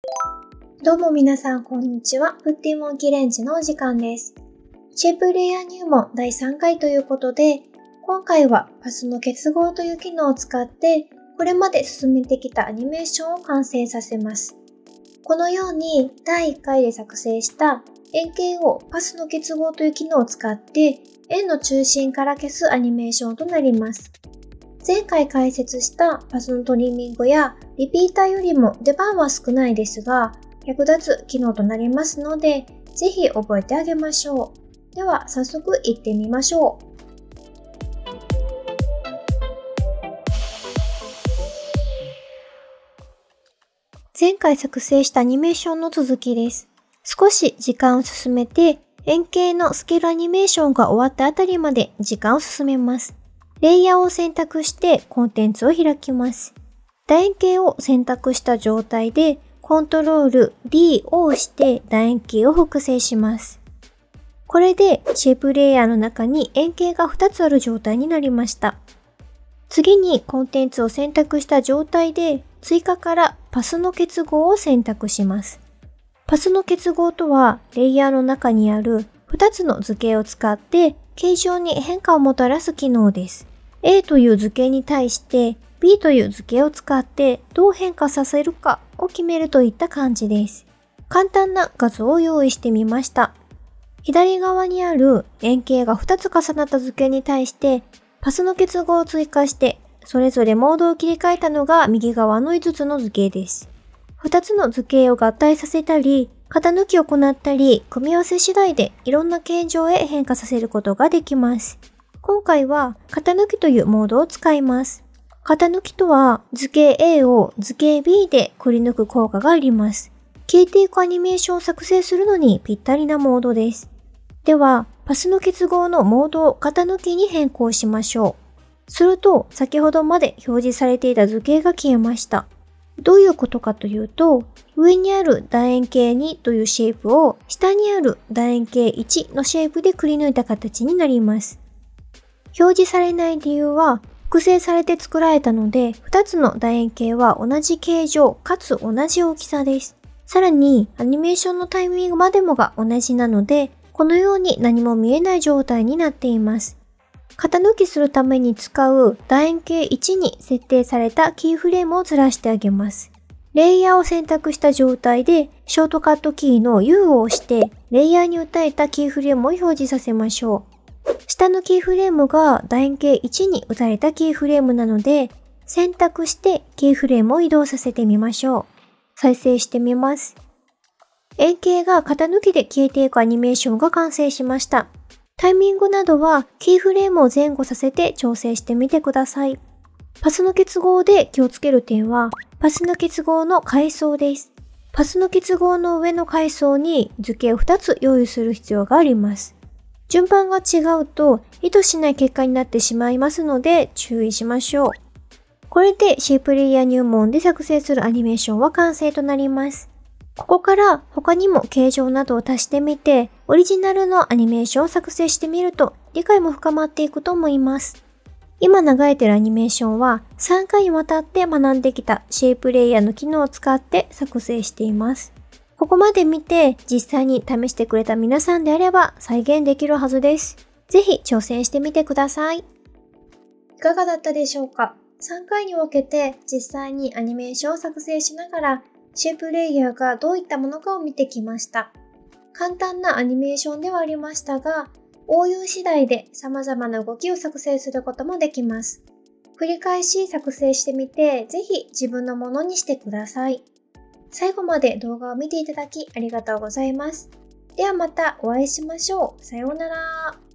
どうも皆さん、こんにちは。プッティモンキレンジのお時間です。シェイプレイヤー入門第3回ということで、今回はパスの結合という機能を使って、これまで進めてきたアニメーションを完成させます。このように第1回で作成した円形をパスの結合という機能を使って、円の中心から消すアニメーションとなります。前回解説したパスのトリミングやリピーターよりも出番は少ないですが、役立つ機能となりますので、ぜひ覚えてあげましょう。では早速行ってみましょう。前回作成したアニメーションの続きです。少し時間を進めて、円形のスケールアニメーションが終わったあたりまで時間を進めます。レイヤーを選択してコンテンツを開きます。楕円形を選択した状態で、コントロール D を押して楕円形を複製します。これでシェイプレイヤーの中に円形が2つある状態になりました。次にコンテンツを選択した状態で追加からパスの結合を選択します。パスの結合とはレイヤーの中にある2つの図形を使って形状に変化をもたらす機能です。A という図形に対して B という図形を使ってどう変化させるかを決めるといった感じです。簡単な画像を用意してみました。左側にある円形が2つ重なった図形に対してパスの結合を追加してそれぞれモードを切り替えたのが右側の5つの図形です。2つの図形を合体させたり、型抜きを行ったり、組み合わせ次第でいろんな形状へ変化させることができます。今回は型抜きというモードを使います。型抜きとは図形 A を図形 B でくり抜く効果があります。消えていくアニメーションを作成するのにぴったりなモードです。では、パスの結合のモードを型抜きに変更しましょう。すると、先ほどまで表示されていた図形が消えました。どういうことかというと、上にある楕円形2というシェイプを下にある楕円形1のシェイプでくり抜いた形になります。表示されない理由は、複製されて作られたので、2つの楕円形は同じ形状かつ同じ大きさです。さらに、アニメーションのタイミングまでもが同じなので、このように何も見えない状態になっています。型抜きするために使う楕円形1に設定されたキーフレームをずらしてあげます。レイヤーを選択した状態で、ショートカットキーの U を押して、レイヤーに打たれたキーフレームを表示させましょう。下のキーフレームが楕円形1に打たれたキーフレームなので、選択してキーフレームを移動させてみましょう。再生してみます。円形が型抜きで消えていくアニメーションが完成しました。タイミングなどはキーフレームを前後させて調整してみてください。パスの結合で気をつける点は、パスの結合の階層です。パスの結合の上の階層に図形を2つ用意する必要があります。順番が違うと意図しない結果になってしまいますので注意しましょう。これでシェイプレイヤー入門で作成するアニメーションは完成となります。ここから他にも形状などを足してみて、オリジナルのアニメーションを作成してみると理解も深まっていくと思います。今流れているアニメーションは3回にわたって学んできたシェイプレイヤーの機能を使って作成しています。ここまで見て実際に試してくれた皆さんであれば再現できるはずです。ぜひ挑戦してみてください。いかがだったでしょうか？ 3 回に分けて実際にアニメーションを作成しながらシェイプレイヤーがどういったものかを見てきました。簡単なアニメーションではありましたが、応用次第で様々な動きを作成することもできます。繰り返し作成してみて、ぜひ自分のものにしてください。最後まで動画を見ていただきありがとうございます。ではまたお会いしましょう。さようなら。